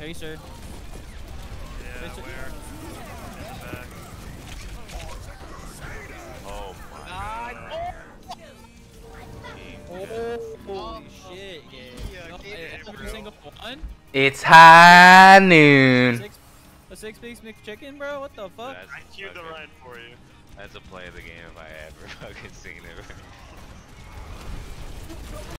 Chaser. Yeah, Chaser. where? In the back. Oh my God. god. Holy shit, yeah. Every single one? It's high noon. A six-piece McChicken, bro? What the fuck? That's I queued the fucking- ride for you. That's a play of the game if I ever fucking seen it.